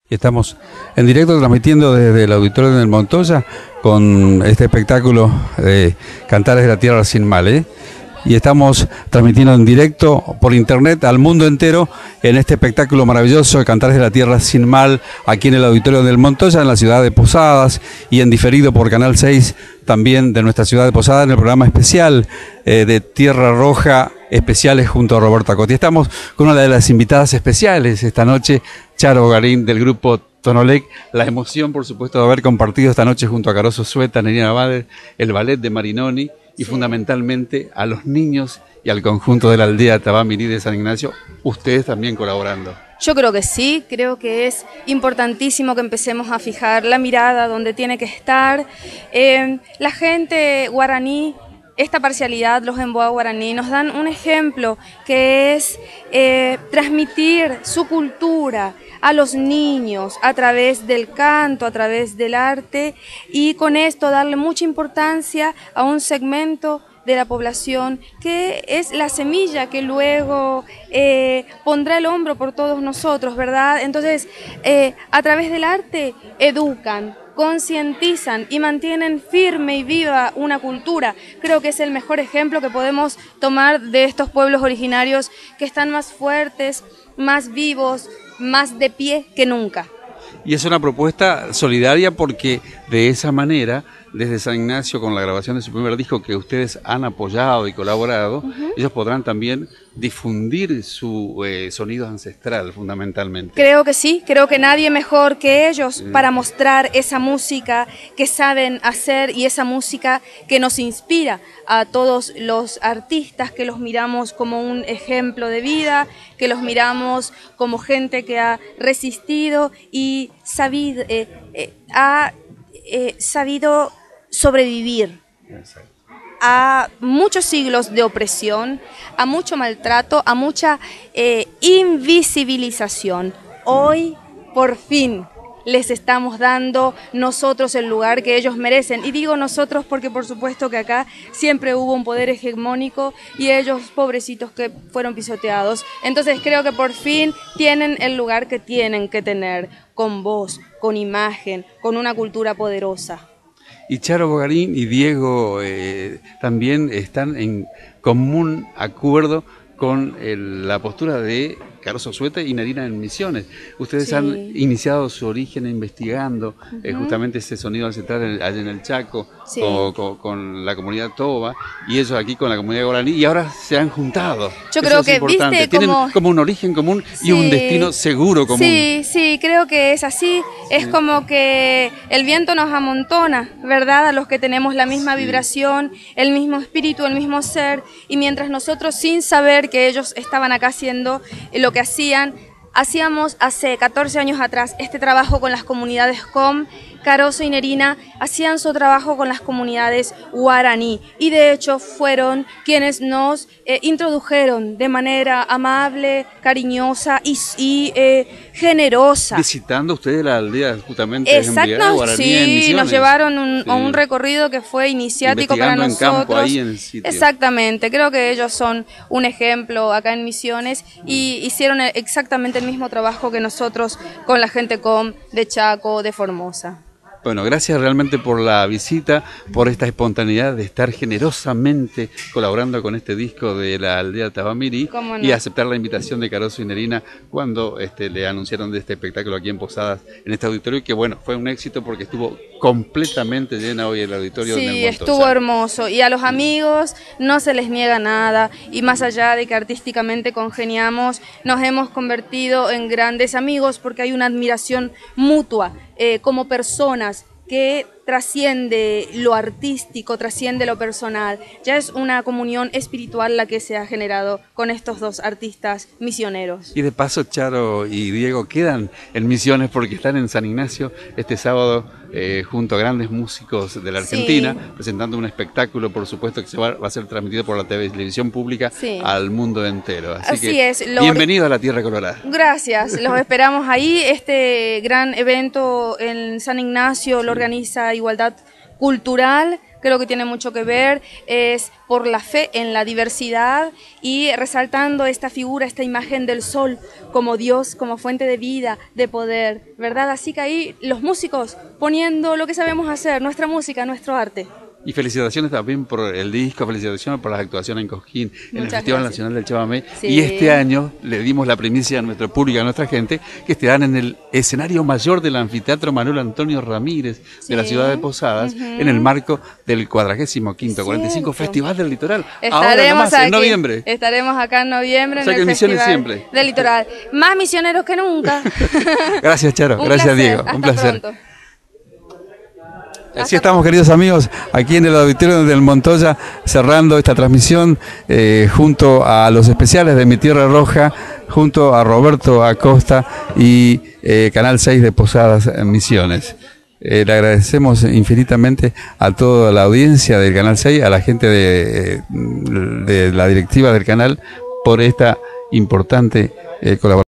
Y estamos en directo transmitiendo desde el Auditorio del Montoya con este espectáculo de Cantares de la Tierra Sin Mal, ¿eh? Y estamos transmitiendo en directo por internet al mundo entero en este espectáculo maravilloso de Cantares de la Tierra Sin Mal, aquí en el Auditorio del Montoya, en la ciudad de Posadas, y en diferido por Canal 6 también de nuestra ciudad de Posadas, en el programa especial de Tierra Roja, especiales junto a Roberto Acosta. Estamos con una de las invitadas especiales esta noche, Charo Bogarín, del grupo Tonolec. La emoción, por supuesto, de haber compartido esta noche junto a Caroso Sueta, Nerina Bader, el ballet de Marinoni y fundamentalmente a los niños y al conjunto de la aldea Tabamirí de San Ignacio, ustedes también colaborando. Yo creo que sí, creo que es importantísimo que empecemos a fijar la mirada donde tiene que estar. La gente guaraní, esta parcialidad, los Emboa guaraní, nos dan un ejemplo que es transmitir su cultura a los niños a través del canto, a través del arte, y con esto darle mucha importancia a un segmento de la población que es la semilla que luego pondrá el hombro por todos nosotros, ¿verdad? Entonces, a través del arte educan, concientizan y mantienen firme y viva una cultura. Creo que es el mejor ejemplo que podemos tomar de estos pueblos originarios que están más fuertes, más vivos, más de pie que nunca. Y es una propuesta solidaria porque de esa manera, desde San Ignacio, con la grabación de su primer disco que ustedes han apoyado y colaborado, ellos podrán también difundir su sonido ancestral, fundamentalmente. Creo que sí, creo que nadie mejor que ellos para mostrar esa música que saben hacer y esa música que nos inspira a todos los artistas, que los miramos como un ejemplo de vida, que los miramos como gente que ha resistido y sabido sobrevivir a muchos siglos de opresión, a mucho maltrato, a mucha invisibilización. Hoy, por fin, les estamos dando nosotros el lugar que ellos merecen. Y digo nosotros porque por supuesto que acá siempre hubo un poder hegemónico y ellos, pobrecitos, que fueron pisoteados. Entonces creo que por fin tienen el lugar que tienen que tener, con voz, con imagen, con una cultura poderosa. Y Charo Bogarín y Diego también están en común acuerdo con la postura de Caroso Sueta y Nerina en Misiones. Ustedes han iniciado su origen investigando justamente ese sonido ancestral allá en el Chaco, con la comunidad Toba, y ellos aquí con la comunidad guaraní, y ahora se han juntado. Yo creo que, viste, tienen como un origen común y un destino seguro común. Sí, creo que es así. Es como que el viento nos amontona, ¿verdad? A los que tenemos la misma vibración, el mismo espíritu, el mismo ser, y mientras nosotros, sin saber que ellos estaban acá haciendo lo que hacíamos hace 14 años atrás este trabajo con las comunidades COM, Caroso y Nerina hacían su trabajo con las comunidades guaraní, y de hecho fueron quienes nos introdujeron de manera amable, cariñosa y generosa. Visitando ustedes la aldea justamente. Exacto, sí, nos llevaron a un recorrido que fue iniciático para nosotros. En campo, ahí en el sitio. Exactamente, creo que ellos son un ejemplo acá en Misiones y hicieron exactamente el mismo trabajo que nosotros con la gente COM de Chaco, de Formosa. Bueno, gracias realmente por la visita, por esta espontaneidad de estar generosamente colaborando con este disco de la aldea Tabamirí y aceptar la invitación de Caroso y Nerina cuando le anunciaron de este espectáculo aquí en Posadas, en este auditorio, que bueno, fue un éxito porque estuvo completamente llena hoy el auditorio del Montoya. Sí, estuvo hermoso, y a los amigos no se les niega nada, y más allá de que artísticamente congeniamos, nos hemos convertido en grandes amigos porque hay una admiración mutua como personas que trasciende lo artístico, trasciende lo personal. Ya es una comunión espiritual la que se ha generado con estos dos artistas misioneros. Y de paso, Charo y Diego quedan en Misiones porque están en San Ignacio este sábado junto a grandes músicos de la Argentina, presentando un espectáculo, por supuesto, que va a ser transmitido por la televisión pública al mundo entero. Así que, bienvenido a la Tierra Colorada. Gracias, los esperamos ahí. Este gran evento en San Ignacio lo organiza Igualdad Cultural creo que tiene mucho que ver, es por la fe en la diversidad y resaltando esta figura, esta imagen del sol como Dios, como fuente de vida, de poder, ¿verdad? Así que ahí los músicos poniendo lo que sabemos hacer, nuestra música, nuestro arte. Y felicitaciones también por el disco, felicitaciones por las actuaciones en Cosquín, en el Festival Nacional del Chamamé. Sí. Y este año le dimos la primicia a nuestro público, a nuestra gente, que estarán en el escenario mayor del Anfiteatro Manuel Antonio Ramírez de la ciudad de Posadas, en el marco del 45º, 45 Festival del Litoral. Estaremos ahora nomás, aquí, en noviembre. Estaremos acá en noviembre, o sea, en el Misiones Festival siempre del Litoral. Más misioneros que nunca. Gracias, Charo. Gracias, placer. Diego. Hasta un placer. Pronto. Así estamos, queridos amigos, aquí en el auditorio del Montoya, cerrando esta transmisión junto a los especiales de Mi Tierra Roja, junto a Roberto Acosta y Canal 6 de Posadas Misiones. Le agradecemos infinitamente a toda la audiencia del Canal 6, a la gente de la directiva del canal, por esta importante colaboración.